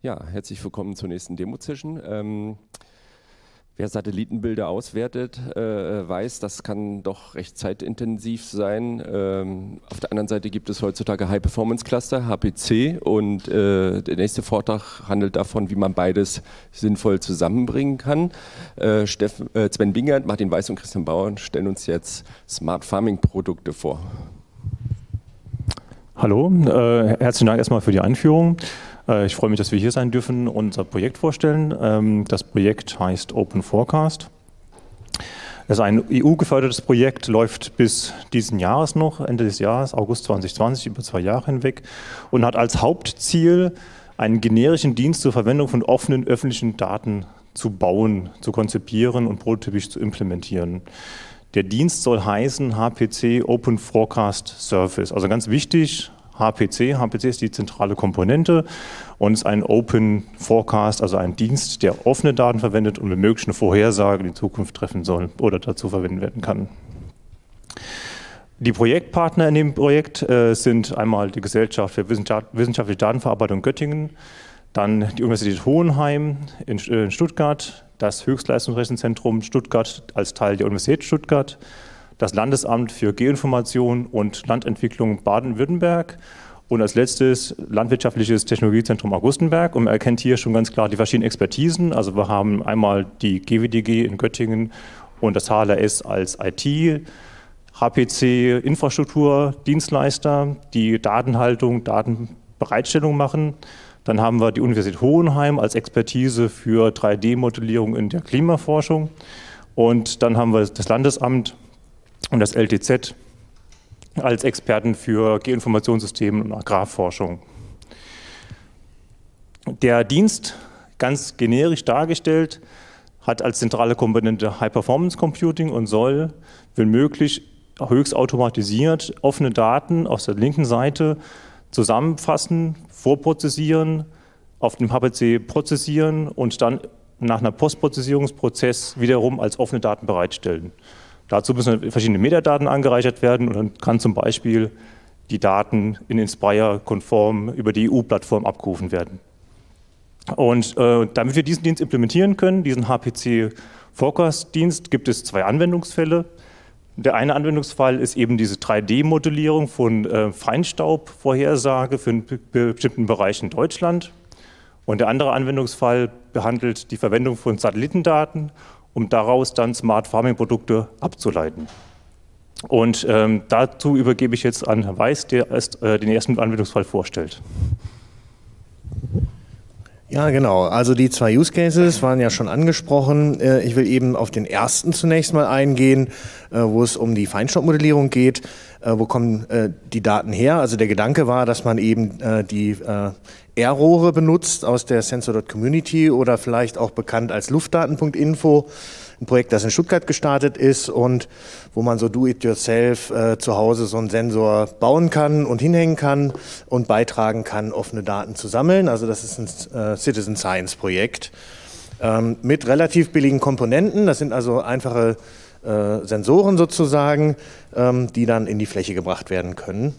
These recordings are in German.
Ja, herzlich willkommen zur nächsten Demo-Session. Wer Satellitenbilder auswertet, weiß, das kann doch recht zeitintensiv sein. Auf der anderen Seite gibt es heutzutage High-Performance-Cluster, HPC, und der nächste Vortrag handelt davon, wie man beides sinnvoll zusammenbringen kann. Sven Bingert, Martin Weiß und Christian Bauer stellen uns jetzt Smart Farming-Produkte vor. Hallo, herzlichen Dank erstmal für die Einführung. Ich freue mich, dass wir hier sein dürfen und unser Projekt vorstellen. Das Projekt heißt Open Forecast. Das ist ein EU-gefördertes Projekt, läuft bis diesen Jahres noch, Ende des Jahres, August 2020, über 2 Jahre hinweg, und hat als Hauptziel, einen generischen Dienst zur Verwendung von offenen öffentlichen Daten zu bauen, zu konzipieren und prototypisch zu implementieren. Der Dienst soll heißen HPC Open Forecast Service. Also ganz wichtig, HPC ist die zentrale Komponente und ist ein Open Forecast, also ein Dienst, der offene Daten verwendet und mit möglichen Vorhersagen in die Zukunft treffen soll oder dazu verwendet werden kann. Die Projektpartner in dem Projekt sind einmal die Gesellschaft für wissenschaftliche Datenverarbeitung Göttingen, dann die Universität Hohenheim in Stuttgart, das Höchstleistungsrechenzentrum Stuttgart als Teil der Universität Stuttgart, das Landesamt für Geoinformation und Landentwicklung Baden-Württemberg und als letztes Landwirtschaftliches Technologiezentrum Augustenberg. Und man erkennt hier schon ganz klar die verschiedenen Expertisen. Also wir haben einmal die GWDG in Göttingen und das HLRS als IT, HPC Infrastruktur, Dienstleister, die Datenhaltung, Datenbereitstellung machen. Dann haben wir die Universität Hohenheim als Expertise für 3D-Modellierung in der Klimaforschung. Und dann haben wir das Landesamt und das LTZ als Experten für Geoinformationssysteme und Agrarforschung. Der Dienst, ganz generisch dargestellt, hat als zentrale Komponente High-Performance Computing und soll, wenn möglich, höchst automatisiert offene Daten aus der linken Seite zusammenfassen, vorprozessieren, auf dem HPC prozessieren und dann nach einer Postprozessierungsprozess wiederum als offene Daten bereitstellen. Dazu müssen verschiedene Metadaten angereichert werden und dann kann zum Beispiel die Daten in Inspire-konform über die EU-Plattform abgerufen werden. Und damit wir diesen Dienst implementieren können, diesen HPC-Forecast-Dienst, gibt es 2 Anwendungsfälle. Der eine Anwendungsfall ist eben diese 3D-Modellierung von Feinstaubvorhersage für einen bestimmten Bereich in Deutschland. Und der andere Anwendungsfall behandelt die Verwendung von Satellitendaten, um daraus dann Smart Farming Produkte abzuleiten. Und dazu übergebe ich jetzt an Herrn Weiß, der den ersten Anwendungsfall vorstellt. Ja, genau. Also die 2 Use Cases waren ja schon angesprochen. Ich will eben auf den ersten zunächst mal eingehen, wo es um die Feinstaubmodellierung geht. Wo kommen die Daten her? Also der Gedanke war, dass man eben die R-Rohre benutzt aus der Sensor.Community oder vielleicht auch bekannt als Luftdaten.info. Ein Projekt, das in Stuttgart gestartet ist und wo man so do-it-yourself zu Hause so einen Sensor bauen kann und hinhängen kann und beitragen kann, offene Daten zu sammeln. Also das ist ein Citizen Science Projekt mit relativ billigen Komponenten. Das sind also einfache Sensoren sozusagen, die dann in die Fläche gebracht werden können.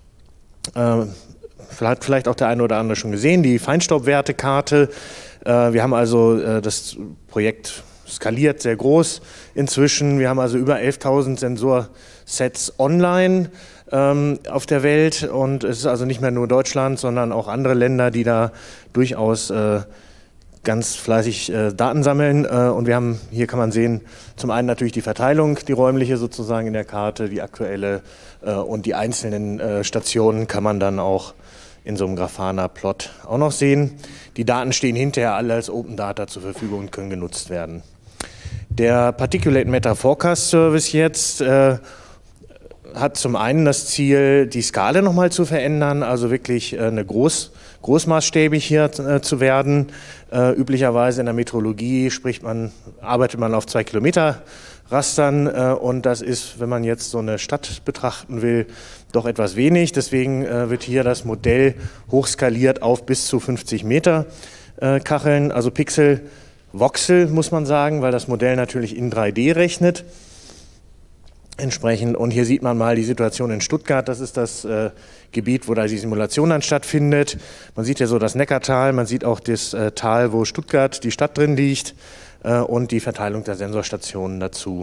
Vielleicht auch der eine oder andere schon gesehen, die Feinstaubwertekarte. Wir haben also das Projekt skaliert sehr groß inzwischen. Wir haben also über 11.000 Sensorsets online auf der Welt und es ist also nicht mehr nur Deutschland, sondern auch andere Länder, die da durchaus ganz fleißig Daten sammeln. Und wir haben, hier kann man sehen, zum einen natürlich die Verteilung, die räumliche sozusagen in der Karte, die aktuelle und die einzelnen Stationen kann man dann auch in so einem Grafana-Plot auch noch sehen. Die Daten stehen hinterher alle als Open Data zur Verfügung und können genutzt werden. Der Particulate Matter Forecast Service jetzt hat zum einen das Ziel, die Skala nochmal zu verändern, also wirklich eine großmaßstäbig hier zu werden. Üblicherweise in der Metrologie arbeitet man auf 2 Kilometer Rastern und das ist, wenn man jetzt so eine Stadt betrachten will, doch etwas wenig. Deswegen wird hier das Modell hochskaliert auf bis zu 50 Meter Kacheln, also Pixel, Voxel muss man sagen, weil das Modell natürlich in 3D rechnet. entsprechend. Und hier sieht man mal die Situation in Stuttgart. Das ist das Gebiet, wo da die Simulation dann stattfindet. Man sieht ja so das Neckartal, man sieht auch das Tal, wo Stuttgart, die Stadt drin liegt, und die Verteilung der Sensorstationen dazu.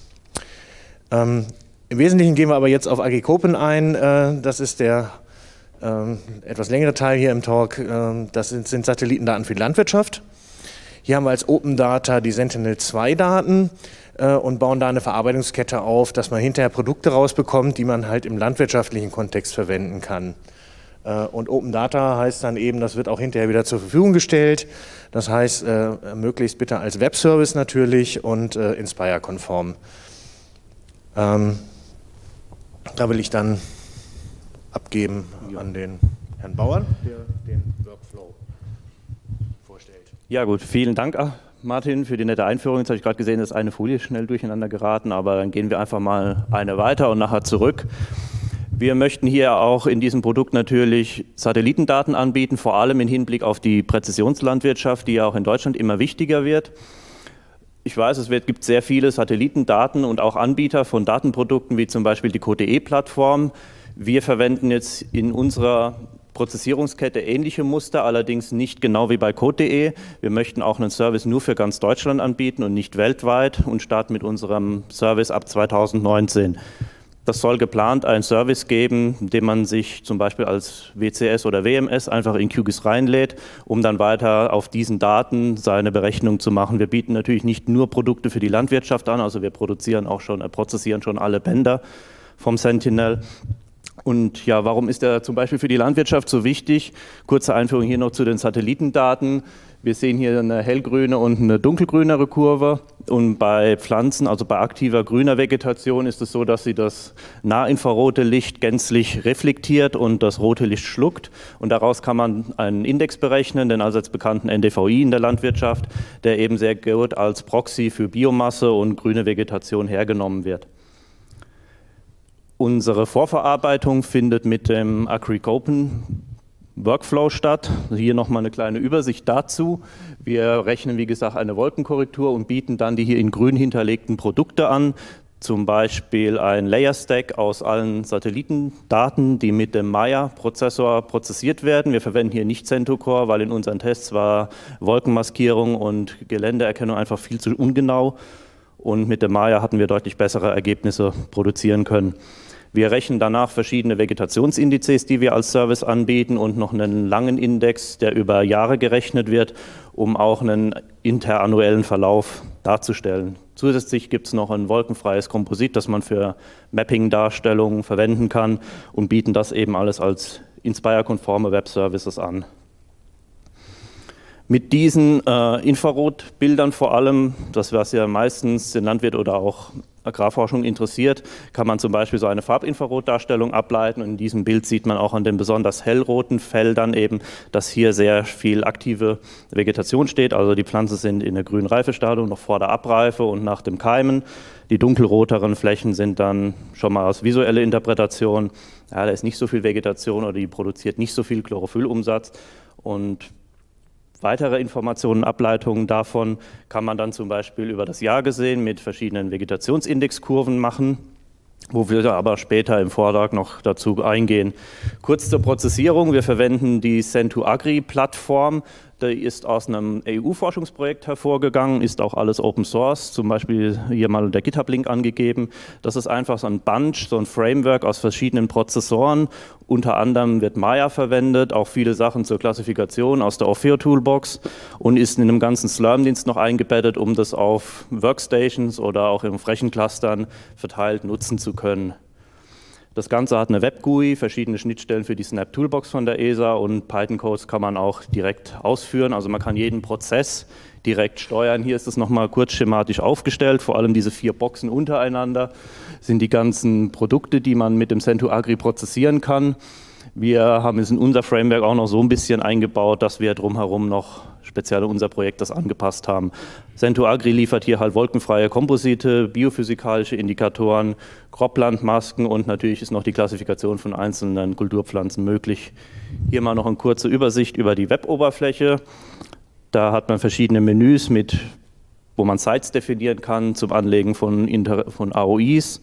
Im Wesentlichen gehen wir aber jetzt auf Agikopen ein. Das ist der etwas längere Teil hier im Talk. Das sind Satellitendaten für die Landwirtschaft. Hier haben wir als Open Data die Sentinel-2-Daten und bauen da eine Verarbeitungskette auf, dass man hinterher Produkte rausbekommt, die man halt im landwirtschaftlichen Kontext verwenden kann. Und Open Data heißt dann eben, das wird auch hinterher wieder zur Verfügung gestellt. Das heißt, möglichst bitte als Webservice natürlich und Inspire-konform. Da will ich dann abgeben an den Herrn Bauer, der den Workflow vorstellt. Ja gut, vielen Dank, Martin, für die nette Einführung. Jetzt habe ich gerade gesehen, dass eine Folie schnell durcheinander geraten, aber dann gehen wir einfach mal eine weiter und nachher zurück. Wir möchten hier auch in diesem Produkt natürlich Satellitendaten anbieten, vor allem im Hinblick auf die Präzisionslandwirtschaft, die ja auch in Deutschland immer wichtiger wird. Ich weiß, es gibt sehr viele Satellitendaten und auch Anbieter von Datenprodukten, wie zum Beispiel die Code.de-Plattform. Wir verwenden jetzt in unserer Prozessierungskette ähnliche Muster, allerdings nicht genau wie bei Code.de. Wir möchten auch einen Service nur für ganz Deutschland anbieten und nicht weltweit und starten mit unserem Service ab 2019. Das soll geplant einen Service geben, den man sich zum Beispiel als WCS oder WMS einfach in QGIS reinlädt, um dann weiter auf diesen Daten seine Berechnung zu machen. Wir bieten natürlich nicht nur Produkte für die Landwirtschaft an, also wir prozessieren schon alle Bänder vom Sentinel. Und ja, warum ist er zum Beispiel für die Landwirtschaft so wichtig? Kurze Einführung hier noch zu den Satellitendaten. Wir sehen hier eine hellgrüne und eine dunkelgrünere Kurve. Und bei Pflanzen, also bei aktiver grüner Vegetation, ist es so, dass sie das nahinfrarote Licht gänzlich reflektiert und das rote Licht schluckt. Und daraus kann man einen Index berechnen, den allseits bekannten NDVI in der Landwirtschaft, der eben sehr gut als Proxy für Biomasse und grüne Vegetation hergenommen wird. Unsere Vorverarbeitung findet mit dem Agikopen Workflow statt. Hier nochmal eine kleine Übersicht dazu. Wir rechnen, wie gesagt, eine Wolkenkorrektur und bieten dann die hier in grün hinterlegten Produkte an. Zum Beispiel ein Layer Stack aus allen Satellitendaten, die mit dem Maya-Prozessor prozessiert werden. Wir verwenden hier nicht CentOS, weil in unseren Tests war Wolkenmaskierung und Geländeerkennung einfach viel zu ungenau. Und mit dem Maya hatten wir deutlich bessere Ergebnisse produzieren können. Wir rechnen danach verschiedene Vegetationsindizes, die wir als Service anbieten und noch einen langen Index, der über Jahre gerechnet wird, um auch einen interannuellen Verlauf darzustellen. Zusätzlich gibt es noch ein wolkenfreies Komposit, das man für Mapping-Darstellungen verwenden kann und bieten das eben alles als Inspire-konforme Web-Services an. Mit diesen Infrarotbildern vor allem, das was ja meistens den Landwirt oder auch Agrarforschung interessiert, kann man zum Beispiel so eine Farbinfrarotdarstellung ableiten. Und in diesem Bild sieht man auch an den besonders hellroten Feldern eben, dass hier sehr viel aktive Vegetation steht. Also die Pflanzen sind in der grünen Reifestadium, noch vor der Abreife und nach dem Keimen. Die dunkelroteren Flächen sind dann schon mal aus visueller Interpretation. Ja, da ist nicht so viel Vegetation oder die produziert nicht so viel Chlorophyllumsatz. Und weitere Informationen, Ableitungen davon kann man dann zum Beispiel über das Jahr gesehen mit verschiedenen Vegetationsindexkurven machen, wo wir aber später im Vortrag noch dazu eingehen. Kurz zur Prozessierung. Wir verwenden die Sen2Agri-Plattform. Die ist aus einem EU-Forschungsprojekt hervorgegangen, ist auch alles Open Source, zum Beispiel hier mal der GitHub-Link angegeben. Das ist einfach so ein Bunch, so ein Framework aus verschiedenen Prozessoren. Unter anderem wird Maya verwendet, auch viele Sachen zur Klassifikation aus der Orfeo-Toolbox und ist in einem ganzen Slurm-Dienst noch eingebettet, um das auf Workstations oder auch in Flächenclustern verteilt nutzen zu können. Das Ganze hat eine Web-GUI, verschiedene Schnittstellen für die Snap-Toolbox von der ESA und Python-Codes kann man auch direkt ausführen. Also man kann jeden Prozess direkt steuern. Hier ist es nochmal kurz schematisch aufgestellt, vor allem diese 4 Boxen untereinander sind die ganzen Produkte, die man mit dem Sen2Agri prozessieren kann. Wir haben es in unser Framework auch noch so ein bisschen eingebaut, dass wir drumherum noch speziell unser Projekt das angepasst haben. Sen2Agri liefert hier halt wolkenfreie Komposite, biophysikalische Indikatoren, Kroplandmasken und natürlich ist noch die Klassifikation von einzelnen Kulturpflanzen möglich. Hier mal noch eine kurze Übersicht über die Web-Oberfläche. Da hat man verschiedene Menüs, wo man Sites definieren kann zum Anlegen von AOIs.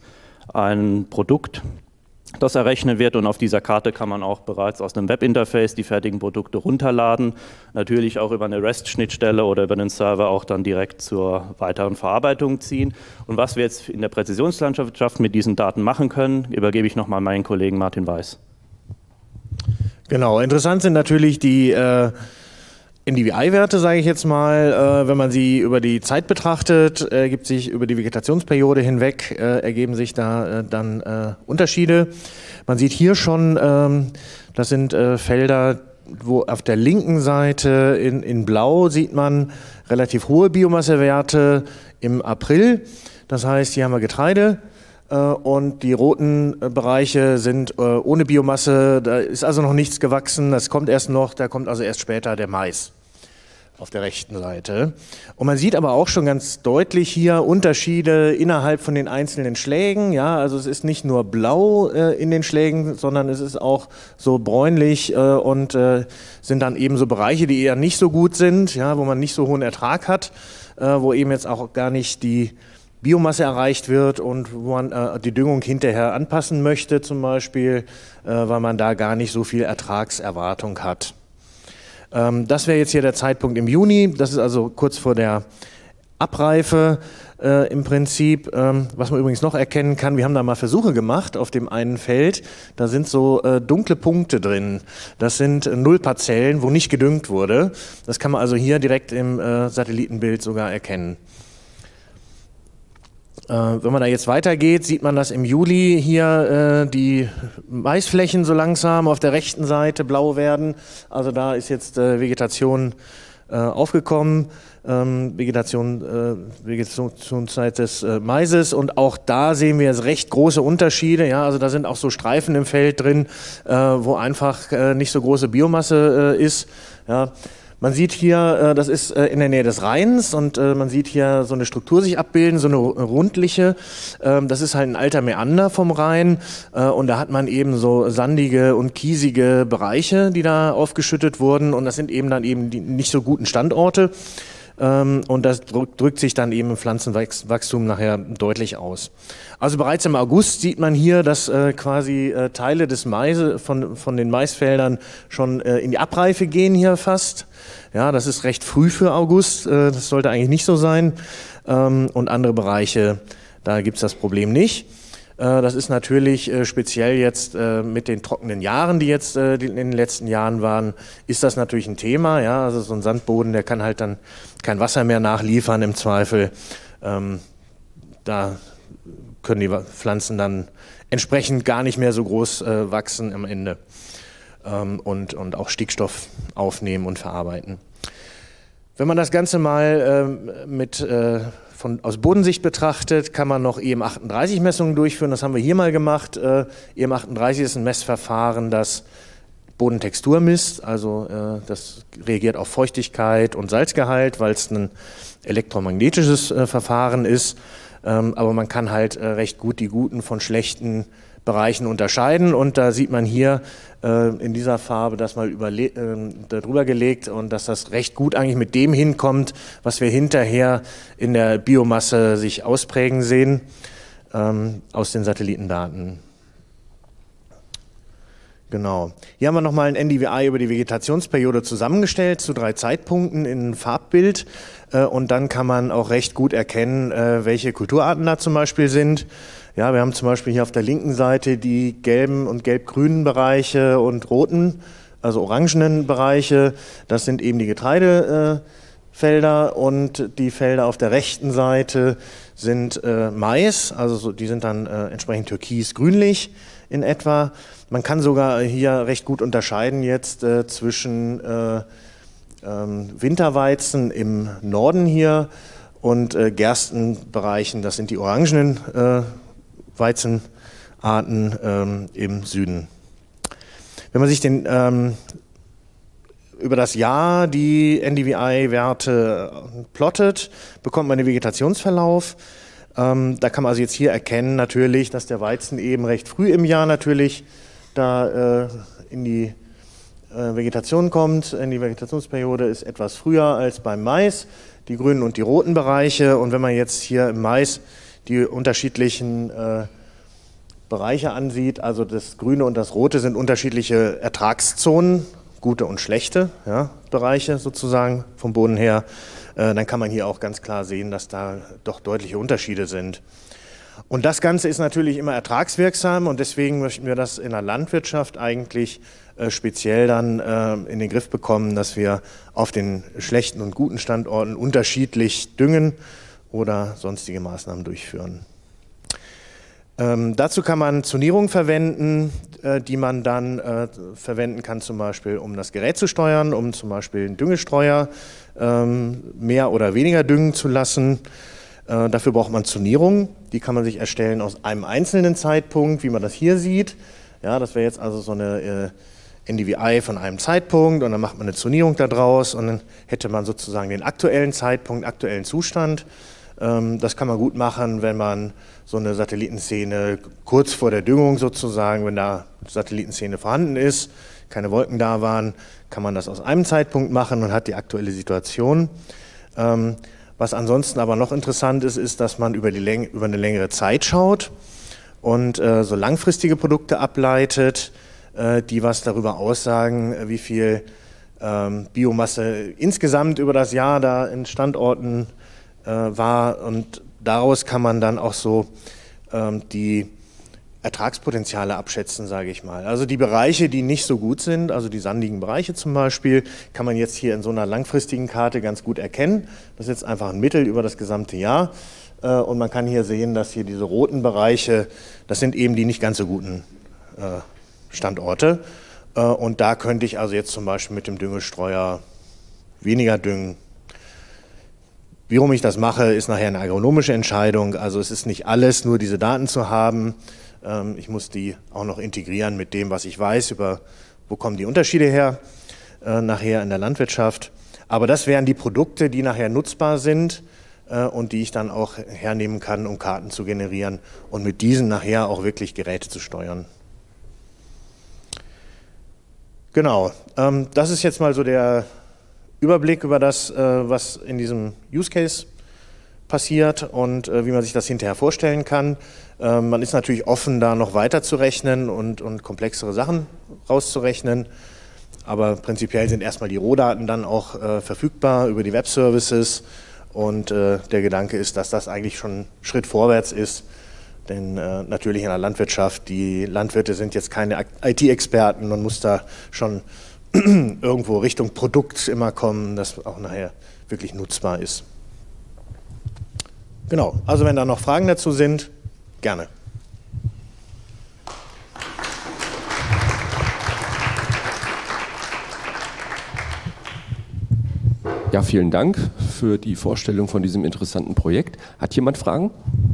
ein Produkt, das errechnet wird, und auf dieser Karte kann man auch bereits aus einem Webinterface die fertigen Produkte runterladen, natürlich auch über eine REST-Schnittstelle oder über den Server auch dann direkt zur weiteren Verarbeitung ziehen. Und was wir jetzt in der Präzisionslandwirtschaft mit diesen Daten machen können, übergebe ich nochmal meinen Kollegen Martin Weiß. Genau, interessant sind natürlich die NDVI-Werte, sage ich jetzt mal, wenn man sie über die Zeit betrachtet, ergibt sich über die Vegetationsperiode hinweg, ergeben sich da dann Unterschiede. Man sieht hier schon, das sind Felder, wo auf der linken Seite in Blau sieht man relativ hohe Biomassewerte im April. Das heißt, hier haben wir Getreide. Und die roten Bereiche sind ohne Biomasse, da ist also noch nichts gewachsen, das kommt erst noch, da kommt also erst später der Mais auf der rechten Seite. Und man sieht aber auch schon ganz deutlich hier Unterschiede innerhalb von den einzelnen Schlägen. Ja, also es ist nicht nur blau in den Schlägen, sondern es ist auch so bräunlich und sind dann eben so Bereiche, die eher nicht so gut sind, ja, wo man nicht so hohen Ertrag hat, wo eben jetzt auch gar nicht die Biomasse erreicht wird und wo man die Düngung hinterher anpassen möchte zum Beispiel, weil man da gar nicht so viel Ertragserwartung hat. Das wäre jetzt hier der Zeitpunkt im Juni, das ist also kurz vor der Abreife im Prinzip. Was man übrigens noch erkennen kann, wir haben da mal Versuche gemacht auf dem einen Feld, da sind so dunkle Punkte drin. Das sind Nullparzellen, wo nicht gedüngt wurde. Das kann man also hier direkt im Satellitenbild sogar erkennen. Wenn man da jetzt weitergeht, sieht man, dass im Juli hier die Maisflächen so langsam auf der rechten Seite blau werden. Also da ist jetzt Vegetation aufgekommen, Vegetationszeit des Maises, und auch da sehen wir jetzt recht große Unterschiede. Ja, also da sind auch so Streifen im Feld drin, wo einfach nicht so große Biomasse ist. Ja. Man sieht hier, das ist in der Nähe des Rheins, und man sieht hier so eine Struktur sich abbilden, so eine rundliche. Das ist halt ein alter Meander vom Rhein, und da hat man eben so sandige und kiesige Bereiche, die da aufgeschüttet wurden, und das sind eben dann eben die nicht so guten Standorte. Und das drückt sich dann eben im Pflanzenwachstum nachher deutlich aus. Also bereits im August sieht man hier, dass quasi Teile des Mais von den Maisfeldern schon in die Abreife gehen hier fast. Ja, das ist recht früh für August, das sollte eigentlich nicht so sein. Und andere Bereiche, da gibt es das Problem nicht. Das ist natürlich speziell jetzt mit den trockenen Jahren, die jetzt in den letzten Jahren waren, ist das natürlich ein Thema. Ja? Also so ein Sandboden, der kann halt dann kein Wasser mehr nachliefern im Zweifel. Da können die Pflanzen dann entsprechend gar nicht mehr so groß wachsen am Ende und auch Stickstoff aufnehmen und verarbeiten. Wenn man das Ganze mal aus Bodensicht betrachtet, kann man noch EM38-Messungen durchführen. Das haben wir hier mal gemacht. EM38 ist ein Messverfahren, das Bodentextur misst. Also das reagiert auf Feuchtigkeit und Salzgehalt, weil es ein elektromagnetisches Verfahren ist. Aber man kann halt recht gut die guten von schlechten Bereichen unterscheiden, und da sieht man hier in dieser Farbe das mal darüber gelegt, und dass das recht gut eigentlich mit dem hinkommt, was wir hinterher in der Biomasse sich ausprägen sehen aus den Satellitendaten. Genau. Hier haben wir nochmal ein NDVI über die Vegetationsperiode zusammengestellt zu 3 Zeitpunkten in Farbbild, und dann kann man auch recht gut erkennen, welche Kulturarten da zum Beispiel sind. Ja, wir haben zum Beispiel hier auf der linken Seite die gelben und gelb-grünen Bereiche und roten, also orangenen Bereiche. Das sind eben die Getreidefelder, und die Felder auf der rechten Seite sind Mais, also die sind dann entsprechend türkis-grünlich in etwa. Man kann sogar hier recht gut unterscheiden jetzt zwischen Winterweizen im Norden hier und Gerstenbereichen, das sind die orangenen Weizenarten im Süden. Wenn man sich über das Jahr die NDVI-Werte plottet, bekommt man den Vegetationsverlauf. Da kann man also jetzt hier erkennen natürlich, dass der Weizen eben recht früh im Jahr natürlich da in die Vegetation kommt. In die Vegetationsperiode ist etwas früher als beim Mais, die grünen und die roten Bereiche. Und wenn man jetzt hier im Mais die unterschiedlichen Bereiche ansieht, also das Grüne und das Rote sind unterschiedliche Ertragszonen, gute und schlechte, ja, Bereiche sozusagen vom Boden her, dann kann man hier auch ganz klar sehen, dass da doch deutliche Unterschiede sind. Und das Ganze ist natürlich immer ertragswirksam und deswegen möchten wir das in der Landwirtschaft eigentlich speziell dann in den Griff bekommen, dass wir auf den schlechten und guten Standorten unterschiedlich düngen oder sonstige Maßnahmen durchführen. Dazu kann man Zonierungen verwenden, die man dann verwenden kann, zum Beispiel um das Gerät zu steuern, um zum Beispiel einen Düngestreuer mehr oder weniger düngen zu lassen. Dafür braucht man Zonierungen, die kann man sich erstellen aus einem einzelnen Zeitpunkt, wie man das hier sieht. Ja, das wäre jetzt also so eine NDVI von einem Zeitpunkt und dann macht man eine Zonierung daraus und dann hätte man sozusagen den aktuellen Zeitpunkt, aktuellen Zustand. Das kann man gut machen, wenn man so eine Satellitenszene kurz vor der Düngung sozusagen, wenn da Satellitenszene vorhanden ist, keine Wolken da waren, kann man das aus einem Zeitpunkt machen und hat die aktuelle Situation. Was ansonsten aber noch interessant ist, ist, dass man über eine längere Zeit schaut und so langfristige Produkte ableitet, die was darüber aussagen, wie viel Biomasse insgesamt über das Jahr da in Standorten war und daraus kann man dann auch so die Ertragspotenziale abschätzen, sage ich mal. Also die Bereiche, die nicht so gut sind, also die sandigen Bereiche zum Beispiel, kann man jetzt hier in so einer langfristigen Karte ganz gut erkennen. Das ist jetzt einfach ein Mittel über das gesamte Jahr und man kann hier sehen, dass hier diese roten Bereiche, das sind eben die nicht ganz so guten Standorte und da könnte ich also jetzt zum Beispiel mit dem Düngestreuer weniger düngen. Warum ich das mache, ist nachher eine agronomische Entscheidung. Also es ist nicht alles, nur diese Daten zu haben. Ich muss die auch noch integrieren mit dem, was ich weiß, über wo kommen die Unterschiede her, nachher in der Landwirtschaft. Aber das wären die Produkte, die nachher nutzbar sind und die ich dann auch hernehmen kann, um Karten zu generieren und mit diesen nachher auch wirklich Geräte zu steuern. Genau, das ist jetzt mal so der Überblick über das, was in diesem Use Case passiert und wie man sich das hinterher vorstellen kann. Man ist natürlich offen, da noch weiter zu rechnen und komplexere Sachen rauszurechnen, aber prinzipiell sind erstmal die Rohdaten dann auch verfügbar über die Web-Services und der Gedanke ist, dass das eigentlich schon ein Schritt vorwärts ist, denn natürlich in der Landwirtschaft, die Landwirte sind jetzt keine IT-Experten, man muss da schon irgendwo Richtung Produkt immer kommen, das auch nachher wirklich nutzbar ist. Genau, also wenn da noch Fragen dazu sind, gerne. Ja, vielen Dank für die Vorstellung von diesem interessanten Projekt. Hat jemand Fragen?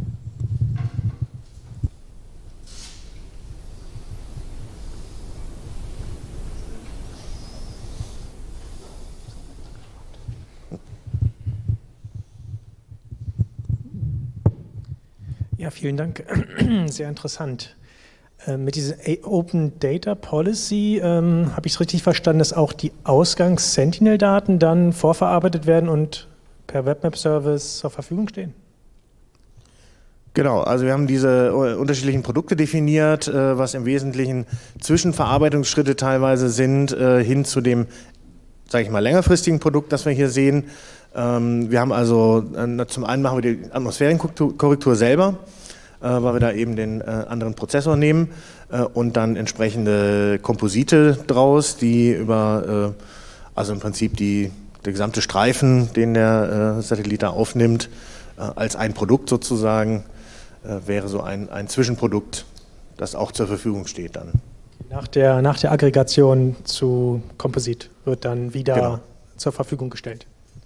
Ja, vielen Dank. Sehr interessant. Mit dieser Open Data Policy habe ich es richtig verstanden, dass auch die Ausgangs-Sentinel-Daten dann vorverarbeitet werden und per WebMap-Service zur Verfügung stehen? Genau, also wir haben diese unterschiedlichen Produkte definiert, was im Wesentlichen Zwischenverarbeitungsschritte teilweise sind, hin zu dem, sage ich mal, längerfristigen Produkt, das wir hier sehen. Wir haben also, zum einen machen wir die Atmosphärenkorrektur selber, weil wir da eben den anderen Prozessor nehmen und dann entsprechende Komposite draus, die über, also im Prinzip der gesamte Streifen, den der Satellit da aufnimmt, als ein Produkt sozusagen, wäre so ein Zwischenprodukt, das auch zur Verfügung steht dann. Nach der Aggregation zu Komposit wird dann wieder zur Verfügung gestellt.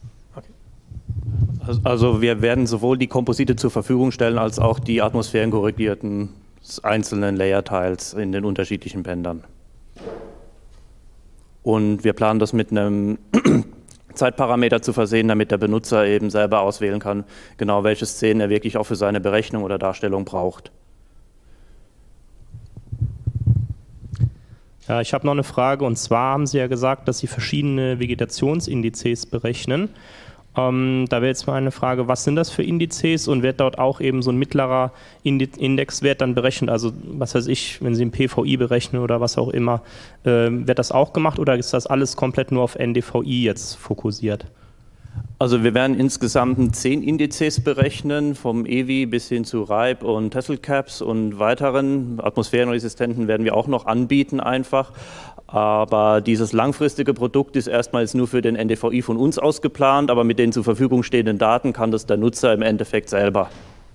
Also wir werden sowohl die Komposite zur Verfügung stellen, als auch die atmosphärenkorrigierten einzelnen Layer-Tiles in den unterschiedlichen Bändern. Und wir planen das mit einem Zeitparameter zu versehen, damit der Benutzer eben selber auswählen kann, genau welche Szenen er wirklich auch für seine Berechnung oder Darstellung braucht. Ja, ich habe noch eine Frage, und zwar haben Sie ja gesagt, dass Sie verschiedene Vegetationsindizes berechnen. Da wäre jetzt mal eine Frage, was sind das für Indizes und wird dort auch eben so ein mittlerer Indexwert dann berechnet? Also was weiß ich, wenn Sie ein PVI berechnen oder was auch immer, wird das auch gemacht oder ist das alles komplett nur auf NDVI jetzt fokussiert? Also wir werden insgesamt 10 Indizes berechnen, vom EWI bis hin zu RIPE und Tesselcaps und weiteren Atmosphärenresistenten werden wir auch noch anbieten einfach. Aber dieses langfristige Produkt ist erstmals nur für den NDVI von uns ausgeplant, aber mit den zur Verfügung stehenden Daten kann das der Nutzer im Endeffekt selber.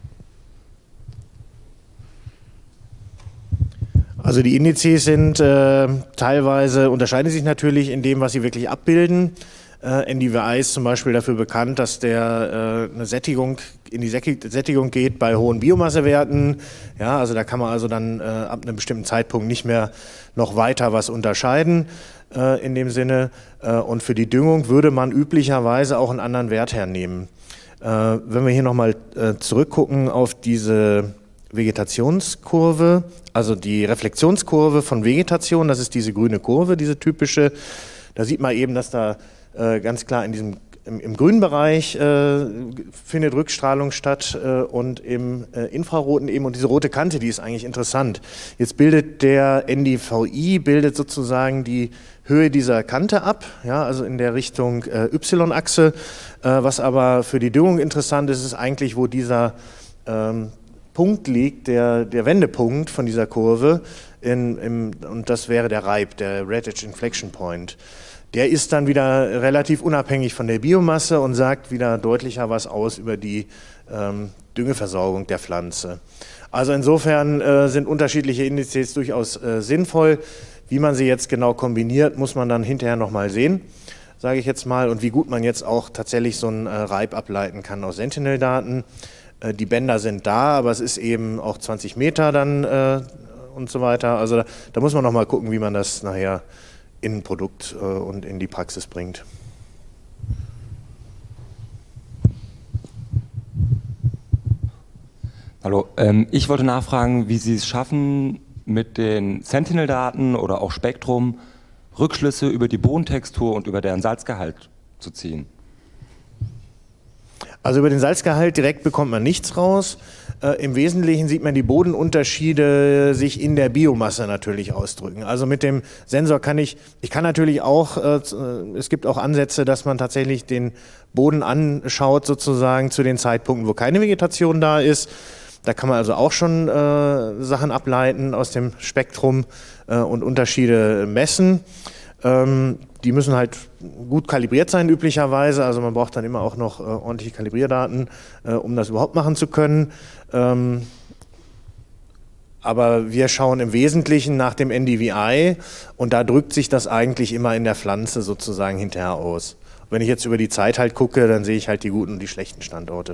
Also die Indizes sind teilweise, unterscheiden sich natürlich in dem, was sie wirklich abbilden. NDVI ist zum Beispiel dafür bekannt, dass der eine Sättigung, in die Sättigung geht bei hohen Biomassewerten. Ja, also da kann man also dann ab einem bestimmten Zeitpunkt nicht mehr noch weiter was unterscheiden in dem Sinne. Und für die Düngung würde man üblicherweise auch einen anderen Wert hernehmen. Wenn wir hier nochmal zurückgucken auf diese Vegetationskurve, also die Reflexionskurve von Vegetation, das ist diese grüne Kurve, diese typische, da sieht man eben, dass da ganz klar in diesem, im grünen Bereich findet Rückstrahlung statt und im Infraroten eben, und diese rote Kante, die ist eigentlich interessant. Jetzt bildet der NDVI, bildet sozusagen die Höhe dieser Kante ab, ja, also in der Richtung Y-Achse. Was aber für die Düngung interessant ist, ist eigentlich, wo dieser Punkt liegt, der Wendepunkt von dieser Kurve, und das wäre der RIPE, der Rate Edge Inflection Point. Der ist dann wieder relativ unabhängig von der Biomasse und sagt wieder deutlicher was aus über die Düngeversorgung der Pflanze. Also insofern sind unterschiedliche Indizes durchaus sinnvoll. Wie man sie jetzt genau kombiniert, muss man dann hinterher nochmal sehen, sage ich jetzt mal, und wie gut man jetzt auch tatsächlich so ein RIPE ableiten kann aus Sentinel-Daten. Die Bänder sind da, aber es ist eben auch 20 Meter dann und so weiter. Also da muss man nochmal gucken, wie man das nachher in ein Produkt und in die Praxis bringt. Hallo, ich wollte nachfragen, wie Sie es schaffen, mit den Sentinel-Daten oder auch Spektrum Rückschlüsse über die Bodentextur und über deren Salzgehalt zu ziehen. Also über den Salzgehalt direkt bekommt man nichts raus. Im Wesentlichen sieht man die Bodenunterschiede sich in der Biomasse natürlich ausdrücken. Also mit dem Sensor kann ich kann natürlich auch, es gibt auch Ansätze, dass man tatsächlich den Boden anschaut sozusagen zu den Zeitpunkten, wo keine Vegetation da ist. Da kann man also auch schon Sachen ableiten aus dem Spektrum und Unterschiede messen. Die müssen halt gut kalibriert sein üblicherweise, also man braucht dann immer auch noch ordentliche Kalibrierdaten, um das überhaupt machen zu können. Aber wir schauen im Wesentlichen nach dem NDVI und da drückt sich das eigentlich immer in der Pflanze sozusagen hinterher aus. Wenn ich jetzt über die Zeit halt gucke, dann sehe ich halt die guten und die schlechten Standorte.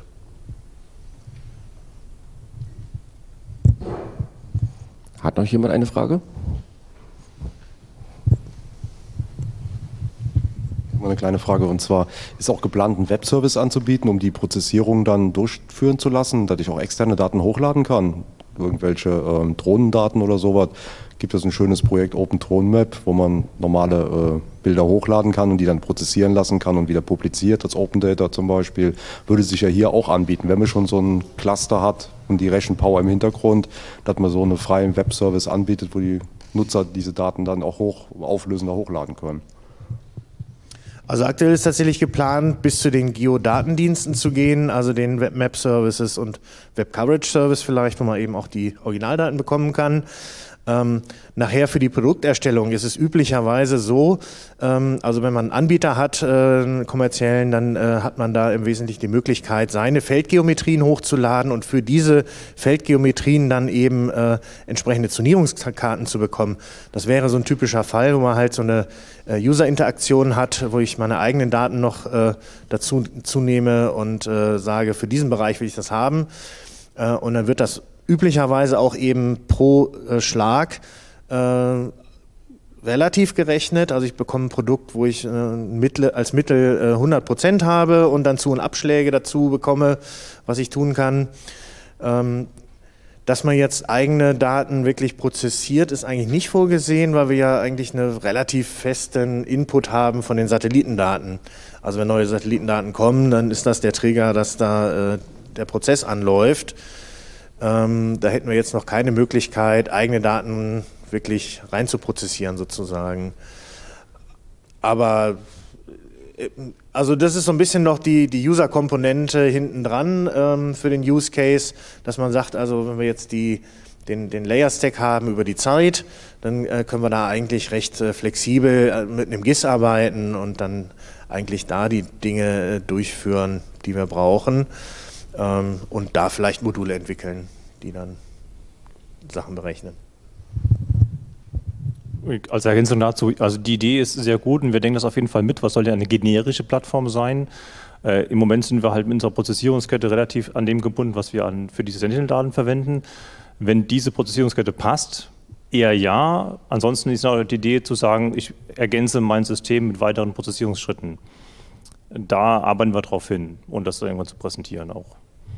Hat noch jemand eine Frage? Eine kleine Frage, und zwar ist auch geplant, einen Webservice anzubieten, um die Prozessierung dann durchführen zu lassen, dass ich auch externe Daten hochladen kann, irgendwelche Drohnendaten oder sowas. Gibt es ein schönes Projekt OpenDroneMap, wo man normale Bilder hochladen kann und die dann prozessieren lassen kann und wieder publiziert, als Open Data zum Beispiel, würde sich ja hier auch anbieten, wenn man schon so ein Cluster hat und die Rechenpower im Hintergrund, dass man so einen freien Webservice anbietet, wo die Nutzer diese Daten dann auch auflösender hochladen können. Also aktuell ist tatsächlich geplant, bis zu den Geodatendiensten zu gehen, also den Web-Map-Services und Web-Coverage-Service vielleicht, wo man eben auch die Originaldaten bekommen kann. Nachher für die Produkterstellung ist es üblicherweise so, also wenn man einen Anbieter hat, kommerziellen, dann hat man da im Wesentlichen die Möglichkeit, seine Feldgeometrien hochzuladen und für diese Feldgeometrien dann eben entsprechende Zonierungskarten zu bekommen. Das wäre so ein typischer Fall, wo man halt so eine User-Interaktion hat, wo ich meine eigenen Daten noch dazu zunehme und sage, für diesen Bereich will ich das haben. Und dann wird das üblicherweise auch eben pro Schlag relativ gerechnet. Also ich bekomme ein Produkt, wo ich als Mittel 100% habe und dann Zu- und Abschläge dazu bekomme, was ich tun kann. Dass man jetzt eigene Daten wirklich prozessiert, ist eigentlich nicht vorgesehen, weil wir ja eigentlich einen relativ festen Input haben von den Satellitendaten. Also wenn neue Satellitendaten kommen, dann ist das der Trigger, dass da der Prozess anläuft. Da hätten wir jetzt noch keine Möglichkeit, eigene Daten wirklich rein zu prozessieren sozusagen. Aber also das ist so ein bisschen noch die User-Komponente hinten dran für den Use Case, dass man sagt, also wenn wir jetzt den Layer-Stack haben über die Zeit, dann können wir da eigentlich recht flexibel mit einem GIS arbeiten und dann eigentlich da die Dinge durchführen, die wir brauchen und da vielleicht Module entwickeln, die dann Sachen berechnen. Als Ergänzung dazu, also die Idee ist sehr gut und wir denken das auf jeden Fall mit. Was soll denn eine generische Plattform sein? Im Moment sind wir halt mit unserer Prozessierungskette relativ an dem gebunden, was wir für diese Sentinel-Daten verwenden. Wenn diese Prozessierungskette passt, eher ja. Ansonsten ist auch die Idee zu sagen, ich ergänze mein System mit weiteren Prozessierungsschritten. Da arbeiten wir drauf hin und das irgendwann zu präsentieren auch.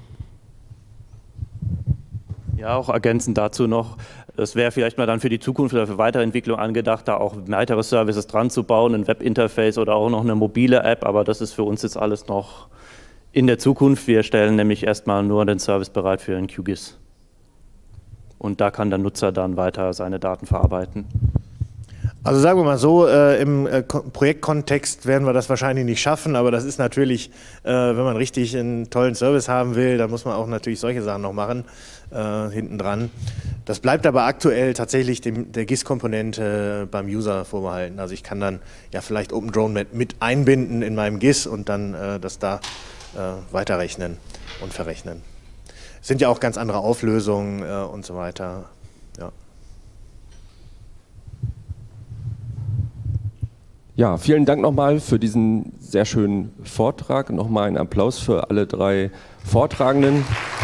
Ja, auch ergänzend dazu noch, es wäre vielleicht mal dann für die Zukunft oder für Weiterentwicklung angedacht, da auch weitere Services dran zu bauen, ein Webinterface oder auch noch eine mobile App, aber das ist für uns jetzt alles noch in der Zukunft. Wir stellen nämlich erstmal nur den Service bereit für ein QGIS. Und da kann der Nutzer dann weiter seine Daten verarbeiten. Also sagen wir mal so, im Projektkontext werden wir das wahrscheinlich nicht schaffen, aber das ist natürlich, wenn man richtig einen tollen Service haben will, dann muss man auch natürlich solche Sachen noch machen, hinten dran. Das bleibt aber aktuell tatsächlich der GIS-Komponente beim User vorbehalten. Also ich kann dann ja vielleicht OpenDrone mit einbinden in meinem GIS und dann das da weiterrechnen und verrechnen. Es sind ja auch ganz andere Auflösungen und so weiter. Ja. Ja, vielen Dank nochmal für diesen sehr schönen Vortrag. Nochmal einen Applaus für alle drei Vortragenden.